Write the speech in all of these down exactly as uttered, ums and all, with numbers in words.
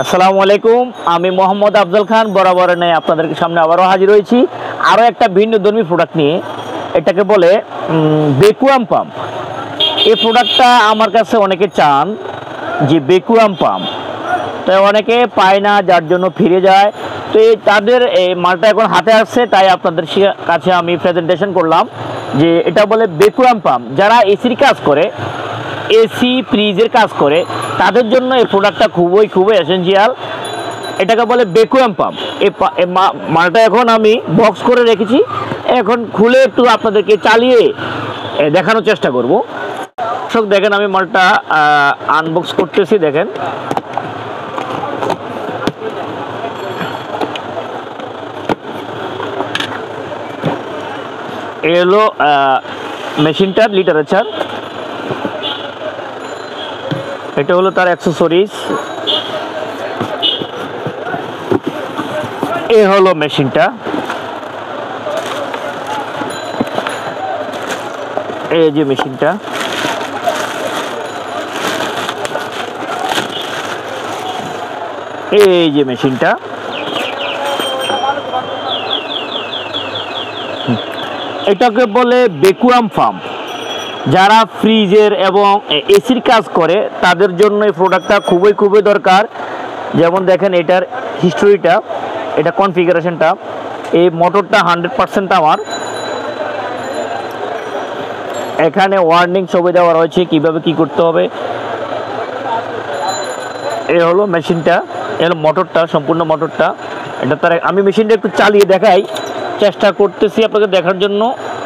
আসসালামু আলাইকুম, আমি মোহাম্মদ আফজল খান বরাবরের ন্যায় আপনাদের সামনে আবারও হাজির হয়েছি আরও একটা ভিন্নধর্মী প্রোডাক্ট নিয়ে। এটাকে বলে ভ্যাকুয়াম পাম্প। এই প্রোডাক্টটা আমার কাছে অনেকে চান যে ভ্যাকুয়াম পাম্প, তাই অনেকে পায় না, যার জন্য ফিরে যায়। তো এই তাদের এই মালটা এখন হাতে আসছে, তাই আপনাদের কাছে আমি প্রেজেন্টেশন করলাম যে এটা বলে ভ্যাকুয়াম পাম্প। যারা এসির কাজ করে, এসি ফ্রিজের কাজ করে, তাদের জন্য এই প্রোডাক্টটা খুবই খুবই এসেনশিয়াল। এটাকে বলে ভ্যাকুয়াম পাম্প। এই মালটা এখন আমি বক্স করে রেখেছি, এখন খুলে একটু আপনাদেরকে চালিয়ে দেখানোর চেষ্টা করব। দর্শক দেখেন, আমি মালটা আনবক্স করতেছি। দেখেন, এ হলো মেশিনটার লিটারেচার, এটা হলো তার অ্যাক্সেসরিজ, এ হলো মেশিনটা, এই যে মেশিনটা, এই যে মেশিনটা। এটাকে বলে ভ্যাকুয়াম পাম্প। যারা ফ্রিজের এবং এসির কাজ করে তাদের জন্য এই প্রোডাক্টটা খুবই খুবই দরকার। যেমন দেখেন এটার হিস্টোরিটা, এটা কনফিগারেশনটা, এই মোটরটা হান্ড্রেড পারসেন্ট আমার। এখানে ওয়ার্নিং ছবি দেওয়া রয়েছে কিভাবে কি করতে হবে। এ হলো মেশিনটা, এ হলো মোটরটা, সম্পূর্ণ মোটরটা। এটা তার আমি মেশিনটা একটু চালিয়ে দেখাই, চেষ্টা করতেছি আপনাকে দেখার জন্য।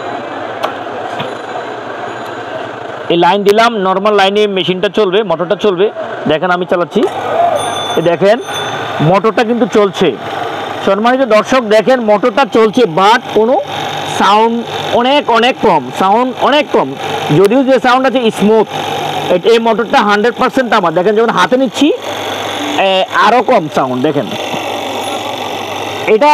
এই লাইন দিলাম, নর্মাল লাইনে মেশিনটা চলবে, মোটরটা চলবে। দেখেন আমি চালাচ্ছি, দেখেন মোটরটা কিন্তু চলছে। সম্মানিত দর্শক দেখেন মোটরটা চলছে, বাট কোনো সাউন্ড অনেক অনেক কম, সাউন্ড অনেক কম। যদিও যে সাউন্ড আছে স্মুথ। এই মোটরটা হান্ড্রেড পারসেন্ট আমার। দেখেন যখন হাতে নিচ্ছি আরও কম সাউন্ড। দেখেন এটা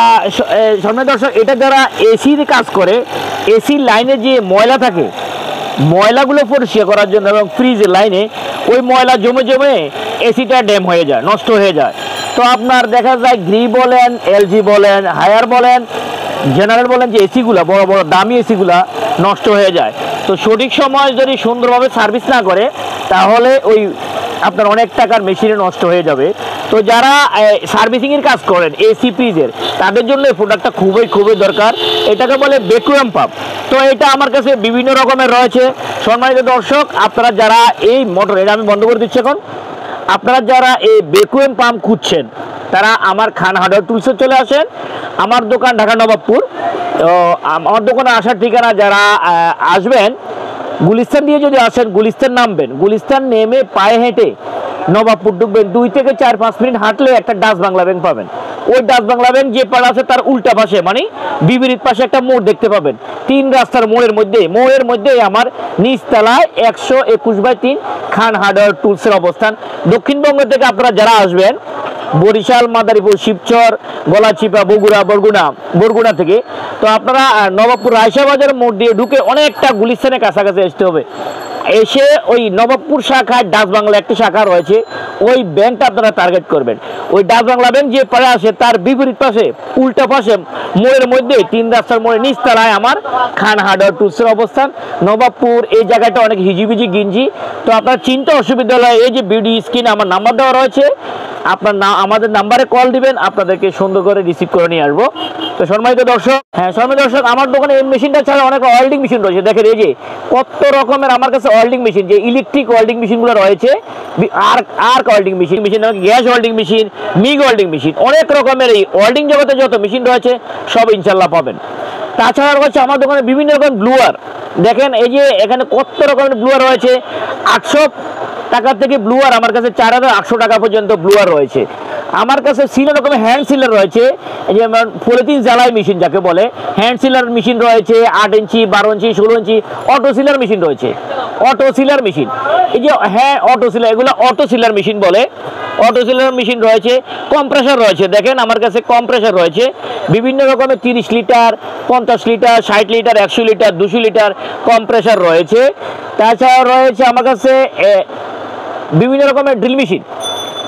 সম্মানিত দর্শক, এটা যারা এসির কাজ করে, এসির লাইনে যে ময়লা থাকে, ময়লাগুলো পরিষ্কার করার জন্য, এবং ফ্রিজের লাইনে ওই ময়লা জমে জমে এসিটা ড্যাম হয়ে যায়, নষ্ট হয়ে যায়। তো আপনার দেখা যায় গ্রি বলেন, এলজি বলেন, হায়ার বলেন, জেনারেল বলেন, যে এসিগুলা বড় বড় দামি এসিগুলা নষ্ট হয়ে যায়। তো সঠিক সময় যদি সুন্দরভাবে সার্ভিস না করে তাহলে ওই আপনার অনেক টাকার মেশিনে নষ্ট হয়ে যাবে। তো যারা সার্ভিসিংয়ের কাজ করেন এসি ফ্রিজের, তাদের জন্য এই প্রোডাক্টটা খুবই খুবই দরকার। এটাকে বলে ভ্যাকুয়াম পাম্প। তো এটা আমার কাছে বিভিন্ন রকমের রয়েছে। সম্মানিত দর্শক, আপনারা যারা এই মোটর, এটা আমি বন্ধ করে দিচ্ছি এখন, আপনারা যারা এই ভ্যাকুয়াম পাম্প খুঁজছেন তারা আমার খান হার্ডওয়্যার টুলসে চলে আসেন। আমার দোকান ঢাকা নবাবপুর। তো আমার দোকানে আসার ঠিকানা, যারা আসবেন গুলিস্তান দিয়ে যদি আসেন, গুলিস্তান নামবেন, গুলিস্তান নেমে পায়ে হেঁটে নবাবপুর ঢুকবেন, দুই থেকে চার পাঁচ মিনিট হাঁটলে একটা ডাচ বাংলা ব্যাংক পাবেন। ওই ডাচ বাংলা ব্যাংক যে পাড়া আছে তার উল্টা পাশে, মানে বিপরীত পাশে একটা মোড় দেখতে পাবেন। তিন রাস্তার মোড়ের মধ্যে মোড়ের মধ্যে আমার নিচতলায় একশো একুশ বাই তিন খান হার্ডওয়্যার টুলসের অবস্থান। দক্ষিণবঙ্গ থেকে আপনারা যারা আসবেন, বরিশাল, মাদারীপুর, শিবচর, গলাচিপা, বগুড়া, বরগুনা বরগুনা থেকে, তো আপনারা নবাবপুর রায়শাবাজার মোড় দিয়ে ঢুকে অনেকটা গুলিস্তানের কাছাকাছি আসতে হবে। এসে ওই নবাবপুর শাখায় ডাচ বাংলা একটি শাখা রয়েছে, ওই ব্যাংকটা আপনারা টার্গেট করবেন। ওই ডাচ বাংলা ব্যাংক যে পাড়ে আসে তার বিপরীত পাশে উল্টা পাশে মোড়ের মধ্যে তিন রাস্তার মোড়ে নিচতলায় আমার খান হার্ডওয়্যার টুলসের অবস্থান। নবাবপুর এই জায়গাটা অনেক হিজিবিজি গিঞ্জি। তো আপনার চিন্তা অসুবিধা হলে এই যে ভিডিও স্ক্রিনে আমার নাম্বার দেওয়া রয়েছে, আপনার না আমাদের নাম্বারে কল দিবেন, আপনাদেরকে সুন্দর করে রিসিভ করে নিয়ে আসবো। তো সম্মানিত দর্শক, হ্যাঁ সম্মানিত দর্শক, আমার দোকানে এই মেশিনটা ছাড়া অনেক ওয়েল্ডিং মেশিন রয়েছে। দেখেন এই যে কত রকমের আমার কাছে ওয়েল্ডিং মেশিন, যে ইলেকট্রিক ওয়েল্ডিং মেশিনগুলো রয়েছে, আর arc welding machine machine gas welding machine, MIG welding machine, অনেক রকমের এই ওয়েল্ডিং জগতে যত মেশিন রয়েছে সব ইনশাল্লাহ পাবেন। তাছাড়া রয়েছে আমার দোকানে বিভিন্ন রকম ব্লুয়ার। দেখেন এই যে এখানে কত রকমের ব্লুয়ার রয়েছে। আটশো টাকা থেকে ব্লুয়ার আমার কাছে চার হাজার আটশো টাকা পর্যন্ত ব্লুয়ার রয়েছে। আমার কাছে সিলার রকমের হ্যান্ড সিলার রয়েছে, যেমন পলিথিন জ্বালাই মেশিন যাকে বলে, হ্যান্ড সিলার মেশিন রয়েছে, আট ইঞ্চি, বারো ইঞ্চি, ষোলো ইঞ্চি। অটো সিলার মেশিন রয়েছে, অটো সিলার মেশিন, এই যে হ্যাঁ অটো সিলার, এগুলো অটো সিলার মেশিন বলে। অটো সিলার মেশিন রয়েছে, কম্প্রেসার রয়েছে। দেখেন আমার কাছে কম্প্রেসার রয়েছে বিভিন্ন রকমের, তিরিশ লিটার, পঞ্চাশ লিটার, ষাট লিটার, একশো লিটার, দুশো লিটার কম্প্রেসার রয়েছে। তাছাড়া রয়েছে আমার কাছে বিভিন্ন রকমের ড্রিল মেশিন।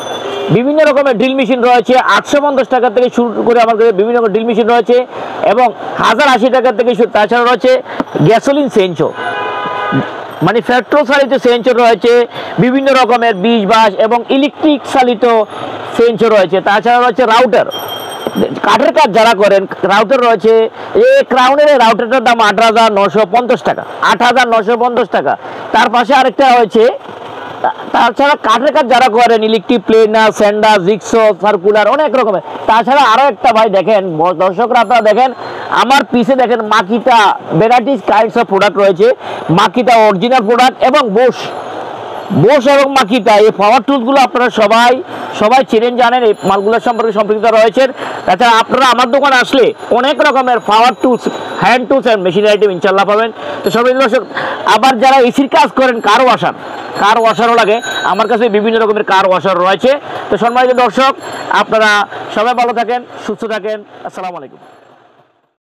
বিভিন্ন রকমের ড্রিল মেশিন রয়েছে, আটশো পঞ্চাশ টাকা থেকে শুরু করে আমার কাছে বিভিন্ন রকমের ড্রিল মেশিন রয়েছে এবং হাজার আশি টাকা থেকে শুরু। তাছাড়া রয়েছে গ্যাসোলিন সেঞ্চো, মানে পেট্রোল চালিত সেঞ্চর রয়েছে, বিভিন্ন রকমের বিশ বাস এবং ইলেকট্রিক চালিত সেঞ্চর রয়েছে। তাছাড়া রয়েছে রাউটার, কাঠের কাজ যারা করেন রাউটার রয়েছে। এই ক্রাউনের এই রাউটারটার দাম আট হাজার নশো পঞ্চাশ টাকা, আট হাজার নশো পঞ্চাশ টাকা। তার পাশে আরেকটা রয়েছে, তাছাড়া কাঠের কাজ যারা করেন electric planer, sander, jigsaw, circular, অনেক রকমের। তাছাড়া আরও একটা ভাই দেখেন, দর্শকরা আপনারা দেখেন আমার পিছে দেখেন Makita varieties kinds of product রয়েছে, মাকিটা অরিজিনাল প্রোডাক্ট এবং বোস বোস এবং মাকিটা এই পাওয়ার টুলসগুলো আপনারা সবাই সবাই চেনেন, জানেন, এই মালগুলোর সম্পর্কে সম্পৃক্ত রয়েছেন। তাছাড়া আপনারা আমার দোকানে আসলে অনেক রকমের power tools, hand tools and machine item ইনশাল্লাহ পাবেন। তো সবাই দর্শক, আবার যারা এসির কাজ করেন, কার ওয়াশার কার ওয়াশারও লাগে, আমার কাছে বিভিন্ন রকমের কার ওয়াশার রয়েছে। তো সম্মানিত দর্শক, আপনারা সবাই ভালো থাকেন, সুস্থ থাকেন। আসসালামু আলাইকুম।